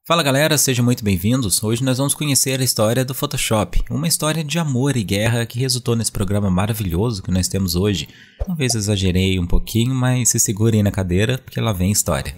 Fala galera, sejam muito bem-vindos. Hoje nós vamos conhecer a história do Photoshop, uma história de amor e guerra que resultou nesse programa maravilhoso que nós temos hoje. Talvez exagerei um pouquinho, mas se segurem na cadeira porque lá vem a história.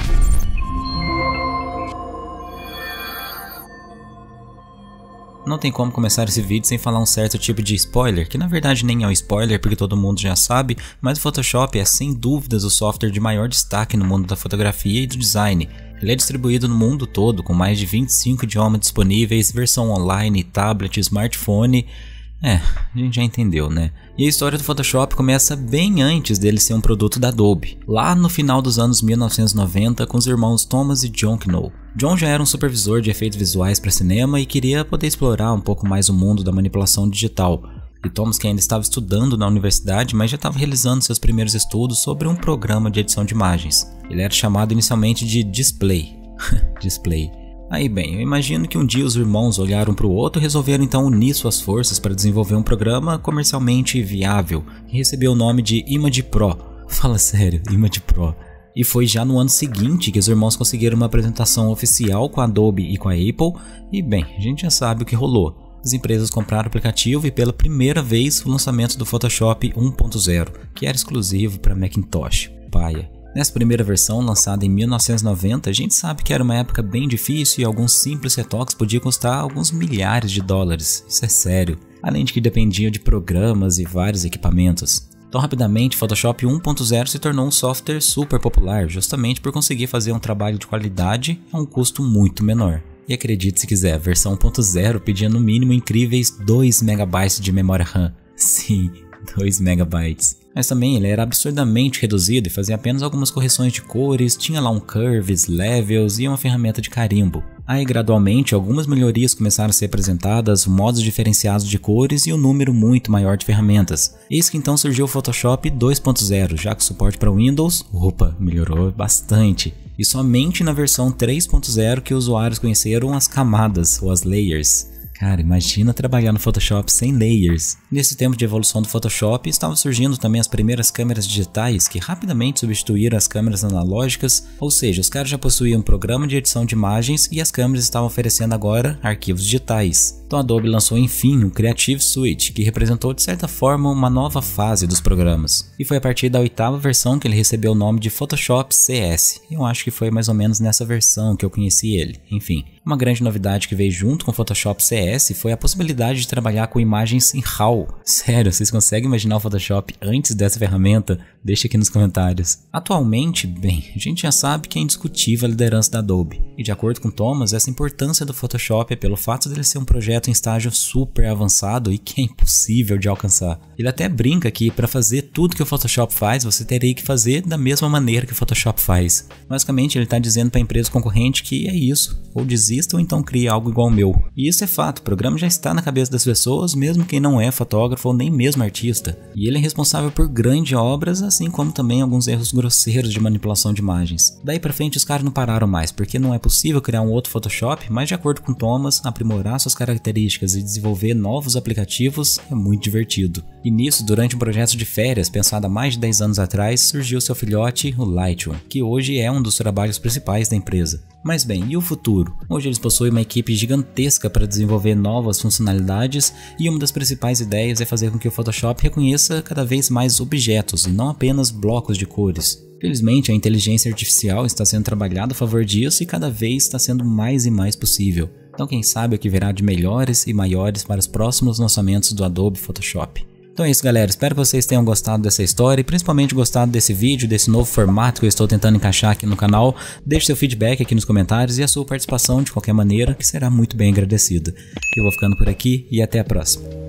Não tem como começar esse vídeo sem falar um certo tipo de spoiler, que na verdade nem é um spoiler porque todo mundo já sabe, mas o Photoshop é sem dúvidas o software de maior destaque no mundo da fotografia e do design. Ele é distribuído no mundo todo, com mais de 25 idiomas disponíveis, versão online, tablet, smartphone. A gente já entendeu, né? E a história do Photoshop começa bem antes dele ser um produto da Adobe, lá no final dos anos 1990 com os irmãos Thomas e John Knoll. John já era um supervisor de efeitos visuais para cinema e queria poder explorar um pouco mais o mundo da manipulação digital. E Thomas, que ainda estava estudando na universidade, mas já estava realizando seus primeiros estudos sobre um programa de edição de imagens. Ele era chamado inicialmente de Display. Display. Aí bem, eu imagino que um dia os irmãos olharam para o outro e resolveram então unir suas forças para desenvolver um programa comercialmente viável, que recebeu o nome de Image Pro. Fala sério, Image Pro. E foi já no ano seguinte que os irmãos conseguiram uma apresentação oficial com a Adobe e com a Apple, e bem, a gente já sabe o que rolou. As empresas compraram o aplicativo e pela primeira vez o lançamento do Photoshop 1.0, que era exclusivo para Macintosh. Paia. Nessa primeira versão, lançada em 1990, a gente sabe que era uma época bem difícil e alguns simples retoques podiam custar alguns milhares de dólares, isso é sério, além de que dependia de programas e vários equipamentos. Então rapidamente, Photoshop 1.0 se tornou um software super popular, justamente por conseguir fazer um trabalho de qualidade a um custo muito menor. E acredite se quiser, a versão 1.0 pedia no mínimo incríveis 2 MB de memória RAM. Sim, 2 MB. Mas também ele era absurdamente reduzido e fazia apenas algumas correções de cores, tinha lá um curves, levels e uma ferramenta de carimbo. Aí gradualmente algumas melhorias começaram a ser apresentadas, modos diferenciados de cores e um número muito maior de ferramentas. Eis que então surgiu o Photoshop 2.0, já que o suporte para Windows, melhorou bastante. E somente na versão 3.0 que os usuários conheceram as camadas ou as layers. Cara, imagina trabalhar no Photoshop sem layers. Nesse tempo de evolução do Photoshop, estavam surgindo também as primeiras câmeras digitais que rapidamente substituíram as câmeras analógicas, ou seja, os caras já possuíam um programa de edição de imagens e as câmeras estavam oferecendo agora arquivos digitais. Então a Adobe lançou enfim o Creative Suite, que representou de certa forma uma nova fase dos programas. E foi a partir da 8ª versão que ele recebeu o nome de Photoshop CS. Eu acho que foi mais ou menos nessa versão que eu conheci ele. Enfim, uma grande novidade que veio junto com o Photoshop CS foi a possibilidade de trabalhar com imagens em RAW. Sério, vocês conseguem imaginar o Photoshop antes dessa ferramenta? Deixa aqui nos comentários. Atualmente, bem, a gente já sabe que é indiscutível a liderança da Adobe. E de acordo com Thomas, essa importância do Photoshop é pelo fato dele ser um projeto em estágio super avançado e que é impossível de alcançar. Ele até brinca que para fazer tudo que o Photoshop faz, você teria que fazer da mesma maneira que o Photoshop faz. Basicamente, ele está dizendo para a empresa concorrente que é isso, ou desista ou então crie algo igual ao meu. E isso é fato, o programa já está na cabeça das pessoas, mesmo quem não é fotógrafo ou nem mesmo artista. E ele é responsável por grandes obras, assim como também alguns erros grosseiros de manipulação de imagens. Daí pra frente os caras não pararam mais, porque não é possível criar um outro Photoshop, mas de acordo com Thomas, aprimorar suas características e desenvolver novos aplicativos é muito divertido. E nisso, durante um projeto de férias pensado há mais de 10 anos atrás, surgiu seu filhote, o Lightroom, que hoje é um dos trabalhos principais da empresa. Mas bem, e o futuro? Hoje eles possuem uma equipe gigantesca para desenvolver novas funcionalidades e uma das principais ideias é fazer com que o Photoshop reconheça cada vez mais objetos e não apenas blocos de cores. Felizmente, a inteligência artificial está sendo trabalhada a favor disso e cada vez está sendo mais e mais possível. Então quem sabe o que virá de melhores e maiores para os próximos lançamentos do Adobe Photoshop. Então é isso galera, espero que vocês tenham gostado dessa história e principalmente gostado desse vídeo, desse novo formato que eu estou tentando encaixar aqui no canal. Deixe seu feedback aqui nos comentários e a sua participação de qualquer maneira, que será muito bem agradecida. Eu vou ficando por aqui e até a próxima.